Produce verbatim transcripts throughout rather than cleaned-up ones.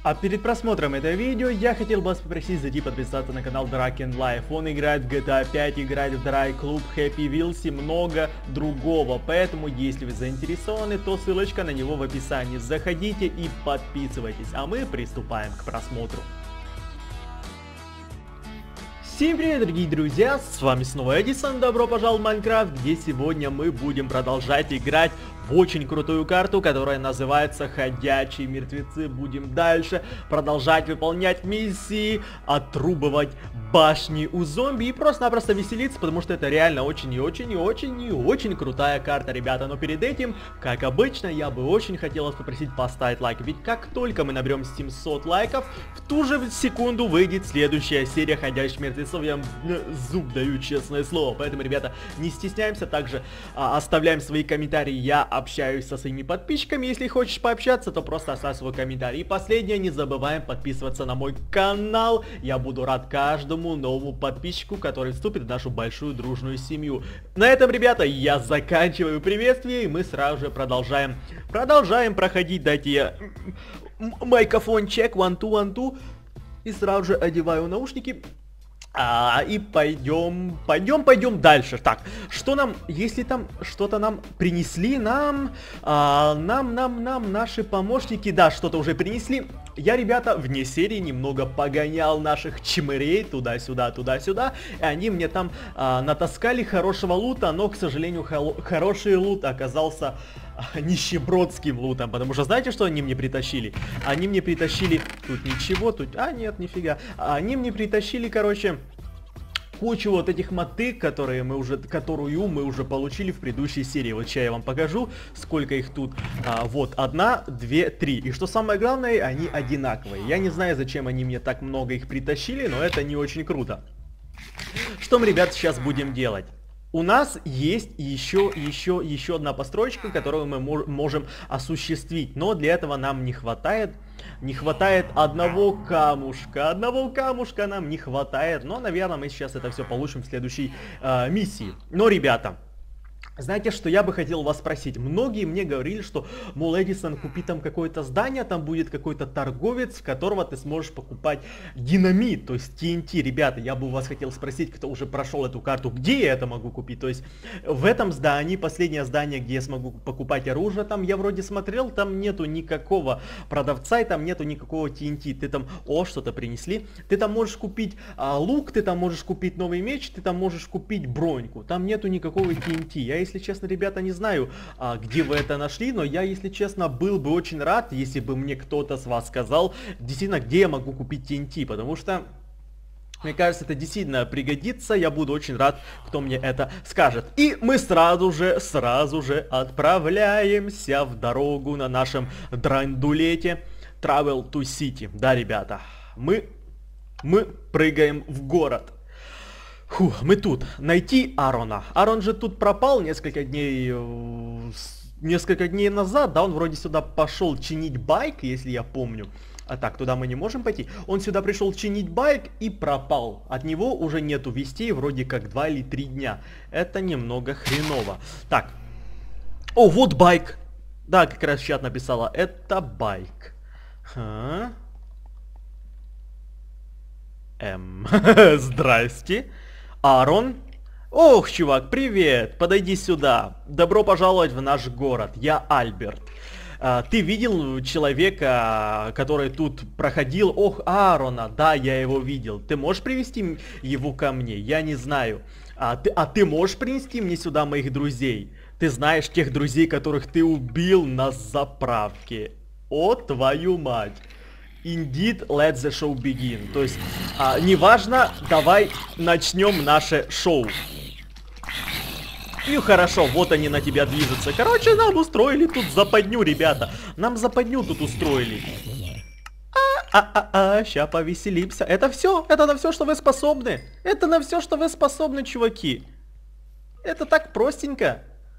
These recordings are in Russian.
А перед просмотром этого видео я хотел бы вас попросить зайти подписаться на канал Draken Life. Он играет в джи ти эй пять, играет в Dry Club, Happy Wheels и много другого. Поэтому, если вы заинтересованы, то ссылочка на него в описании. Заходите и подписывайтесь. А мы приступаем к просмотру. Всем привет, дорогие друзья, с вами снова Эдисон, добро пожаловать в Майнкрафт, где сегодня мы будем продолжать играть в очень крутую карту, которая называется Ходячие мертвецы. Будем дальше продолжать выполнять миссии, отрубывать башни у зомби и просто-напросто веселиться, потому что это реально очень и очень и очень и очень крутая карта, ребята. Но перед этим, как обычно, я бы очень хотел вас попросить поставить лайк, ведь как только мы наберем семьсот лайков, в ту же секунду выйдет следующая серия Ходячих мертвецов. Я вам зуб даю, честное слово. Поэтому, ребята, не стесняемся, также а, оставляем свои комментарии. Я общаюсь со своими подписчиками. Если хочешь пообщаться, то просто оставь свой комментарий. И последнее, не забываем подписываться на мой канал. Я буду рад каждому новому подписчику, который вступит в нашу большую дружную семью. На этом, ребята, я заканчиваю приветствие, и мы сразу же продолжаем. Продолжаем проходить. Дайте я микрофон чек, one two one two. И сразу же одеваю наушники. А, и пойдем, пойдем, пойдем дальше. Так, что нам, если там что-то нам принесли, нам, а, нам, нам, нам, наши помощники, да, что-то уже принесли. Я, ребята, вне серии немного погонял наших чмырей туда-сюда, туда-сюда, и они мне там а, натаскали хорошего лута, но, к сожалению, хороший лут оказался нищебродским лутом, потому что знаете, что они мне притащили? Они мне притащили... Тут ничего, тут... А, нет, нифига. Они мне притащили, короче, кучу вот этих мотык, которые мы уже, которую мы уже получили в предыдущей серии. Вот сейчас я вам покажу, сколько их тут. А, вот, одна, две, три. И что самое главное, они одинаковые. Я не знаю, зачем они мне так много их притащили, но это не очень круто. Что мы, ребят, сейчас будем делать? У нас есть еще, еще, еще одна постройка, которую мы мож можем осуществить. Но для этого нам не хватает, не хватает одного камушка. Одного камушка нам не хватает. Но, наверное, мы сейчас это все получим в следующей э, миссии. Но, ребята, знаете, что я бы хотел вас спросить? Многие мне говорили, что, мол, Эдисон, купи там какое-то здание, там будет какой-то торговец, в которого ты сможешь покупать динамит, то есть ти эн ти. Ребята, я бы у вас хотел спросить, кто уже прошел эту карту, где я это могу купить? То есть в этом здании, последнее здание, где я смогу покупать оружие, там я вроде смотрел, там нету никакого продавца, и там нету никакого ти эн ти. Ты там, о, что-то принесли. Ты там можешь купить а, лук, ты там можешь купить новый меч, ты там можешь купить броньку. Там нету никакого ти эн ти. Я, если честно, ребята, не знаю, а, где вы это нашли, но я, если честно, был бы очень рад, если бы мне кто-то с вас сказал, действительно, где я могу купить ти эн ти, потому что, мне кажется, это действительно пригодится, я буду очень рад, кто мне это скажет. И мы сразу же, сразу же отправляемся в дорогу на нашем драндулете Travel to City. Да, ребята, мы, мы прыгаем в город. Фух, мы тут. Найти Арона. Арон же тут пропал несколько дней... Несколько дней назад, да, он вроде сюда пошел чинить байк, если я помню. А так, туда мы не можем пойти. Он сюда пришел чинить байк и пропал. От него уже нету вестей вроде как два или три дня. Это немного хреново. Так. О, вот байк. Да, как раз в чат написала. Это байк. Ха. Эм. Здрасте. Арон? Ох, чувак, привет! Подойди сюда. Добро пожаловать в наш город. Я Альберт. А, ты видел человека, который тут проходил? Ох, Аарона, да, я его видел. Ты можешь привести его ко мне? Я не знаю. А ты, а ты можешь принести мне сюда моих друзей? Ты знаешь тех друзей, которых ты убил на заправке. О, твою мать. Indeed, let the show begin. То есть, а, неважно, давай начнем наше шоу. И хорошо, вот они на тебя движутся. Короче, нам устроили тут западню, ребята. Нам западню тут устроили. А-а-а, ща повеселимся. Это все, это на все, что вы способны. Это на все, что вы способны, чуваки. Это так простенько.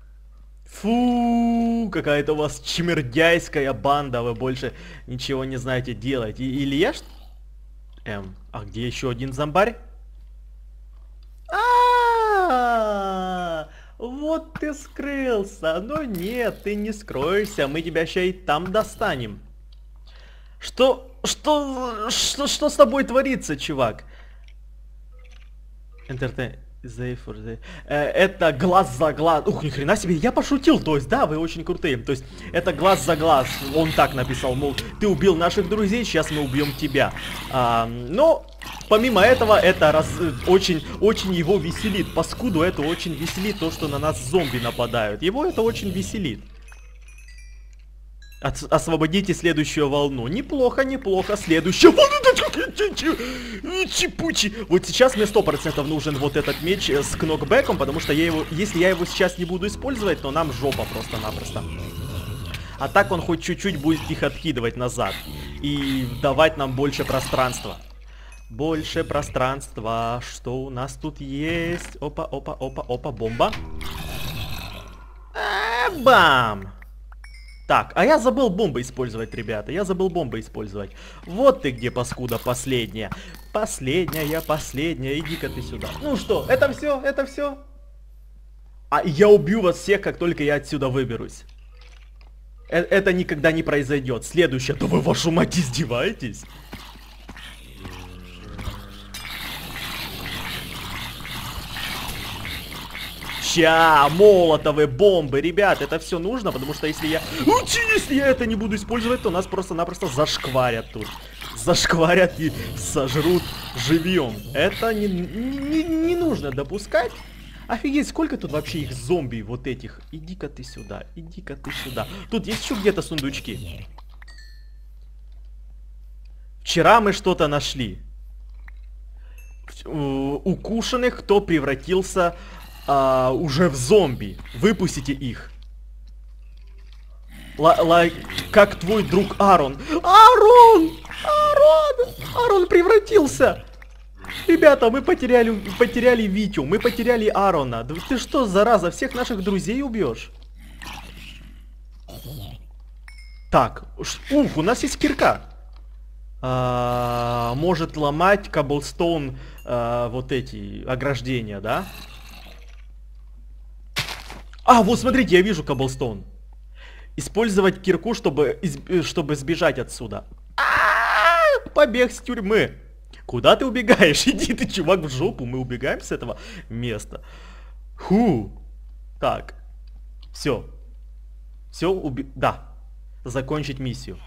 Фу, какая-то у вас чмердяйская банда, вы больше ничего не знаете делать. И, или я... Эм, а где еще один зомбарь? А-а-а, вот ты скрылся. Но нет, ты не скроешься, мы тебя сейчас и там достанем. Что, что, что, что с тобой творится, чувак? Entertain. Это глаз за глаз. Ух, ни хрена себе, я пошутил, то есть, да, вы очень крутые. То есть, это глаз за глаз. Он так написал, мол, ты убил наших друзей, сейчас мы убьем тебя. А, но, помимо этого, это раз, очень, очень его веселит. Паскуду это очень веселит, то, что на нас зомби нападают. Его это очень веселит. От, освободите следующую волну. Неплохо, неплохо. Следующая волна. Чипучи. Вот сейчас мне сто процентов нужен вот этот меч с кнокбэком, потому что я его, если я его сейчас не буду использовать, то нам жопа просто-напросто. А так он хоть чуть-чуть будет их откидывать назад и давать нам больше пространства. Больше пространства. Что у нас тут есть? Опа, опа, опа, опа, бомба. А, бам! Так, а я забыл бомбы использовать, ребята. Я забыл бомбы использовать. Вот ты где, паскуда, последняя. Последняя, последняя. Иди-ка ты сюда. Ну что, это все? Это все? А я убью вас всех, как только я отсюда выберусь. Э это никогда не произойдет. Следующее. Да вы, вашу мать, издеваетесь? Ща, молотовые бомбы, ребят, это все нужно, потому что если я... Если я это не буду использовать, то нас просто-напросто зашкварят тут. Зашкварят и сожрут живьем. Это не, не, не нужно допускать. Офигеть, сколько тут вообще их зомби вот этих. Иди-ка ты сюда, иди-ка ты сюда. Тут есть еще где-то сундучки. Вчера мы что-то нашли. Укушенных, кто превратился... А, уже в зомби. Выпустите их. Ла ла как твой друг Арон. Арон! Арон! Арон превратился! Ребята, мы потеряли, потеряли Витю, мы потеряли Арона. Да ты что, зараза, всех наших друзей убьешь? Так, ух, у нас есть кирка. А, может ломать коблстоун, а, вот эти ограждения, да? А, вот смотрите, я вижу коблстоун. Использовать кирку, чтобы, чтобы сбежать отсюда. А-а-а! Побег с тюрьмы. Куда ты убегаешь? Иди ты, чувак, в жопу. Мы убегаем с этого места. Ху. Так. Все. Все, уби... Да. Закончить миссию.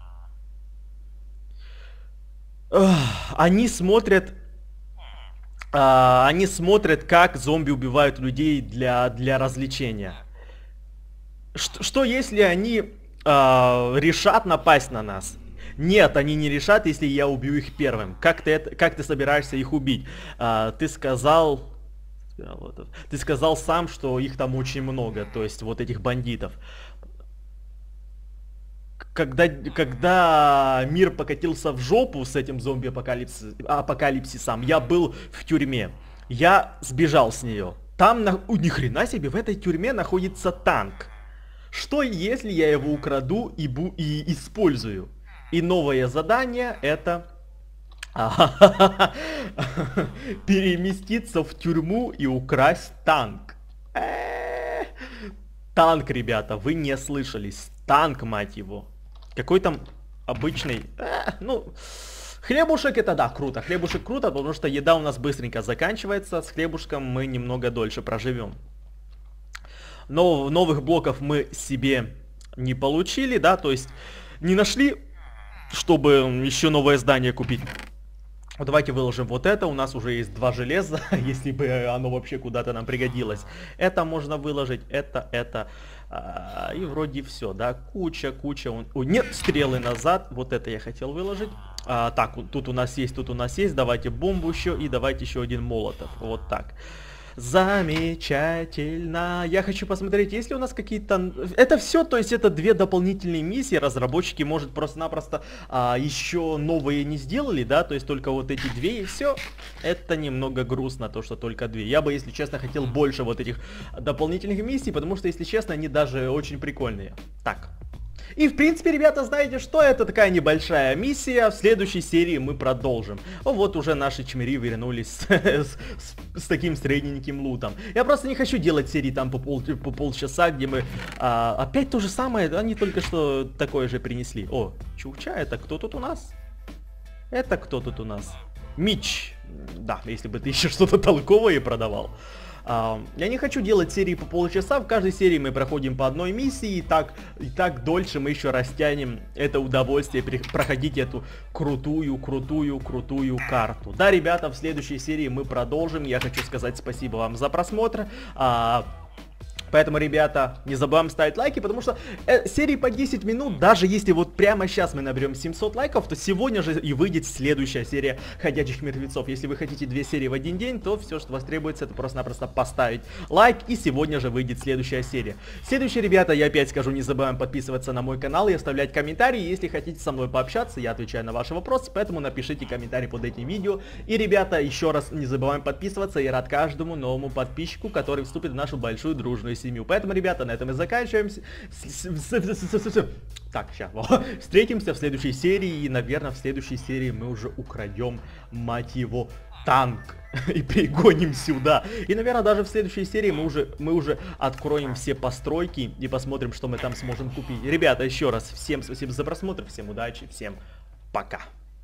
Ах, они смотрят... Uh, они смотрят, как зомби убивают людей для, для развлечения. Ш что если они uh, решат напасть на нас? Нет, они не решат, если я убью их первым. Как ты, это, как ты собираешься их убить? Uh, ты сказал... Ты сказал сам, что их там очень много, то есть вот этих бандитов. Когда, когда мир покатился в жопу с этим зомби-апокалипсисом, я был в тюрьме. Я сбежал с нее. Там, на... О, ни хрена себе, в этой тюрьме находится танк. Что если я его украду и, бу... и использую? И новое задание это... переместиться в тюрьму и украсть танк. Танк, ребята, вы не слышались. Танк, мать его. Какой там обычный... Э, ну, хлебушек это да, круто. Хлебушек круто, потому что еда у нас быстренько заканчивается. С хлебушком мы немного дольше проживем. Но новых блоков мы себе не получили, да, то есть не нашли, чтобы еще новое здание купить. Давайте выложим вот это. У нас уже есть два железа, если бы оно вообще куда-то нам пригодилось. Это можно выложить, это, это. А, и вроде все, да. Куча, куча. О, нет, стрелы назад. Вот это я хотел выложить. А, так, тут у нас есть, тут у нас есть. Давайте бомбу еще и давайте еще один молотов. Вот так. Замечательно. Я хочу посмотреть, есть ли у нас какие-то... Это все, то есть это две дополнительные миссии. Разработчики, может, просто-напросто а, еще новые не сделали, да? То есть только вот эти две и все. Это немного грустно, то, что только две. Я бы, если честно, хотел больше вот этих дополнительных миссий, потому что, если честно, они даже очень прикольные. Так. И в принципе, ребята, знаете что? Это такая небольшая миссия. В следующей серии мы продолжим. О, вот уже наши чмири вернулись с, с, с, с таким средненьким лутом. Я просто не хочу делать серии там по, пол, по полчаса, где мы а, опять то же самое. Они только что такое же принесли. О, чукча, это кто тут у нас? Это кто тут у нас? Мич. Да, если бы ты еще что-то толковое продавал. Uh, я не хочу делать серии по полчаса, в каждой серии мы проходим по одной миссии, и так, и так дольше мы еще растянем это удовольствие проходить эту крутую, крутую, крутую карту. Да, ребята, в следующей серии мы продолжим, я хочу сказать спасибо вам за просмотр. Uh, Поэтому, ребята, не забываем ставить лайки, потому что э, серии по десять минут, даже если вот прямо сейчас мы наберем семьсот лайков, то сегодня же и выйдет следующая серия Ходячих Мертвецов. Если вы хотите две серии в один день, то все, что вас требуется, это просто-напросто поставить лайк, и сегодня же выйдет следующая серия. Следующие, ребята, я опять скажу, не забываем подписываться на мой канал и оставлять комментарии. Если хотите со мной пообщаться, я отвечаю на ваши вопросы, поэтому напишите комментарий под этим видео. И, ребята, еще раз не забываем подписываться, я рад каждому новому подписчику, который вступит в нашу большую дружную семью. Поэтому, ребята, на этом и заканчиваем. Так, сейчас. Встретимся в следующей серии. И, наверное, в следующей серии мы уже украдем, мать его, танк. И пригоним сюда. И, наверное, даже в следующей серии мы уже, мы уже откроем все постройки и посмотрим, что мы там сможем купить. Ребята, еще раз, всем спасибо за просмотр, всем удачи, всем пока.